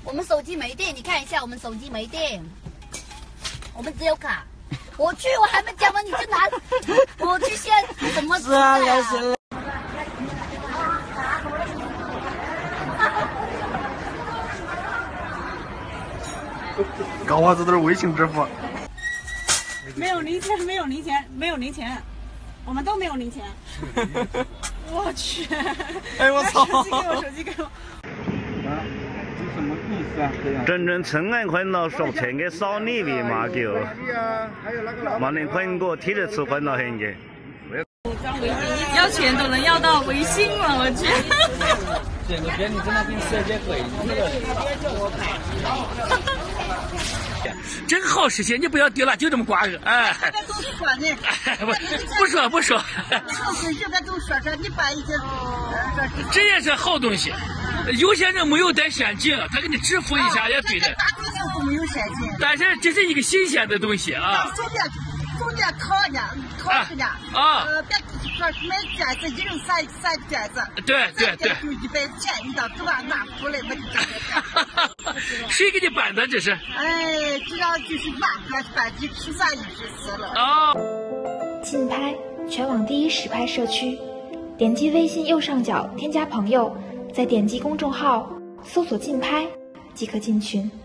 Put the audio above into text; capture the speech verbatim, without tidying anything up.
我们手机没电，你看一下，我们手机没电，我们只有卡。我去，我还没讲完你就拿，我去现在怎么？是啊，老师。 搞娃子都是微信支付。 没有零钱，没有零钱，没有零钱，我们都没有零钱。我去！ 哎我操！ 手机给我，手机给我。 啊，这什么意思啊？这样。 真正亲爱看到说钱给少你的嘛就。嘛能看我贴着吃饭了很个。 要钱都能要到微信了，我去。 这个便利在那边设计会真好实现，你不要丢了，就这么挂着，哎。 这都是说呢， 不不说不说。 这个都说说，你把一些， 这也是好东西。有些人没有带现金，他给你支付一下也对的。 大多数都没有现金。 但是这是一个新鲜的东西啊。 手电，手电烤呢，烤着呢。 啊。 呃，别说买卷子，一人三三个卷子。 对对对。 就一百钱，你到给我拿出来，我就这个。 谁给你办的这是？ 哎，这样就是万个办的十三亿十四了。 哦。 竞拍，全网第一实拍社区。点击微信右上角添加朋友，再点击公众号搜索竞拍即可进群。